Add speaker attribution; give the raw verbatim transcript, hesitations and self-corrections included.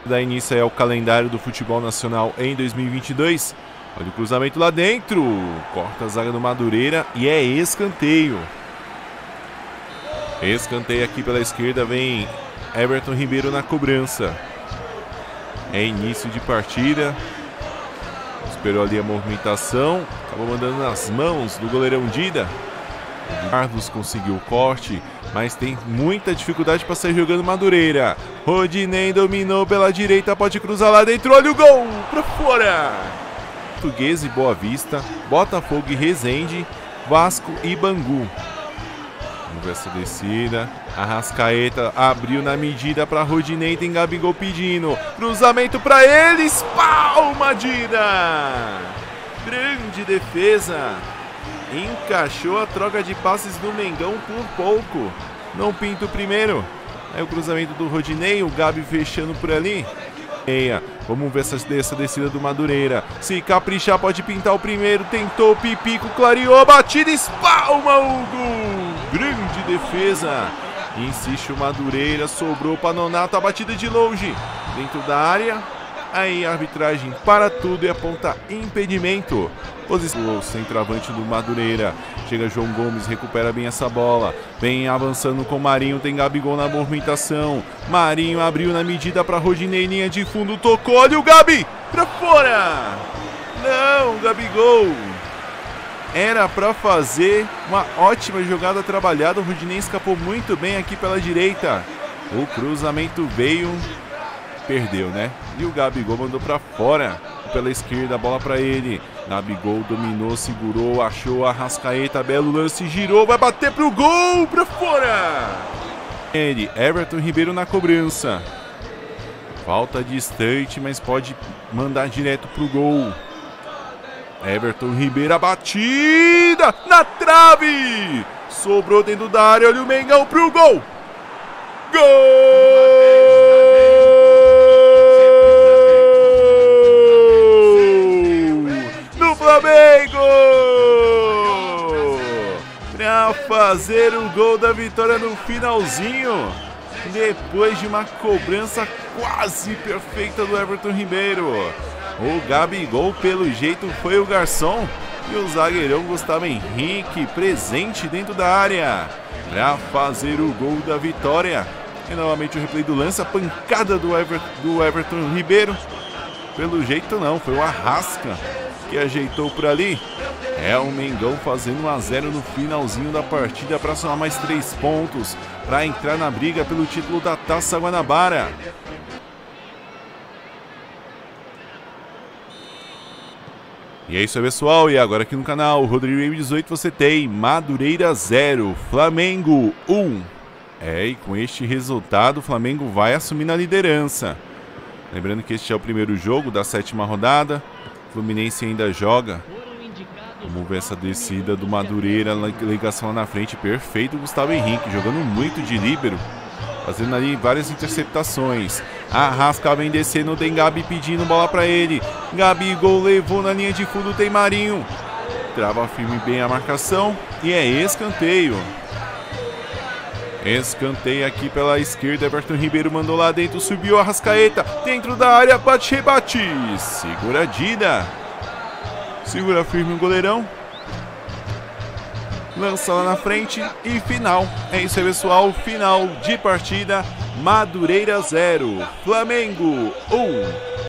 Speaker 1: Dá início ao calendário do futebol nacional em dois mil e vinte e dois. Olha o cruzamento lá dentro. Corta a zaga do Madureira e é escanteio. Escanteio aqui pela esquerda. Vem Everton Ribeiro na cobrança. É início de partida. Esperou ali a movimentação. Acabou mandando nas mãos do goleirão Dida. O Carlos conseguiu o corte, mas tem muita dificuldade para sair jogando Madureira. Rodinei dominou pela direita, pode cruzar lá dentro. Olha o gol para fora. Português e Boa Vista, Botafogo e Resende, Vasco e Bangu. Vamos ver essa descida. Arrascaeta abriu na medida para Rodinei. Tem Gabigol pedindo. Cruzamento para eles. Palma Dida. Grande defesa. Encaixou a troca de passes do Mengão por pouco. Não pinta o primeiro. Aí o cruzamento do Rodinei. O Gabi fechando por ali. Meia. Vamos ver essa, essa descida do Madureira. Se caprichar pode pintar o primeiro. Tentou o Pipico, clareou a batida. Espalma Hugo. Grande defesa. Insiste o Madureira. Sobrou para Nonato. A batida de longe. Dentro da área. Aí a arbitragem para tudo e aponta impedimento. Posição o centroavante do Madureira. Chega João Gomes, recupera bem essa bola. Vem avançando com Marinho, tem Gabigol na movimentação. Marinho abriu na medida para Rodinei, linha de fundo, tocou, olha o Gabi, para fora. Não, Gabigol. Era para fazer uma ótima jogada trabalhada. O Rodinei escapou muito bem aqui pela direita. O cruzamento veio, perdeu, né? E o Gabigol mandou para fora. Pela esquerda, a bola para ele. Gabigol dominou, segurou, achou a Arrascaeta, belo lance, girou, vai bater pro gol, para fora. Ele, Everton Ribeiro na cobrança. Falta distante, mas pode mandar direto pro gol. Everton Ribeiro, a batida na trave. Sobrou dentro da área, olha o Mengão pro gol. Gol! Flamengo! Para fazer o gol da vitória no finalzinho, depois de uma cobrança quase perfeita do Everton Ribeiro. O Gabigol, pelo jeito, foi o garçom e o zagueirão Gustavo Henrique presente dentro da área para fazer o gol da vitória. E novamente o replay do lance, a pancada do, Ever, do Everton Ribeiro. Pelo jeito não, foi o Arrasca que ajeitou por ali. É o Mengão fazendo um a zero no finalzinho da partida para somar mais três pontos para entrar na briga pelo título da Taça Guanabara. E é isso aí, pessoal, e agora aqui no canal Rodrigo dezoito você tem Madureira zero, Flamengo um. É, e com este resultado o Flamengo vai assumir na liderança. Lembrando que este é o primeiro jogo da sétima rodada. O Fluminense ainda joga. Vamos ver essa descida do Madureira, ligação lá na frente, perfeito. Gustavo Henrique jogando muito de líbero, fazendo ali várias interceptações. Arrasca vem descendo, tem Gabi pedindo bola para ele. Gabigol levou na linha de fundo, tem Marinho. Trava firme bem a marcação e é escanteio. Escanteio aqui pela esquerda, Everton Ribeiro mandou lá dentro, subiu a Arrascaeta, dentro da área, bate, rebate, segura Dida, segura firme o goleirão, lança lá na frente e final. É isso aí, pessoal, final de partida, Madureira zero, Flamengo um.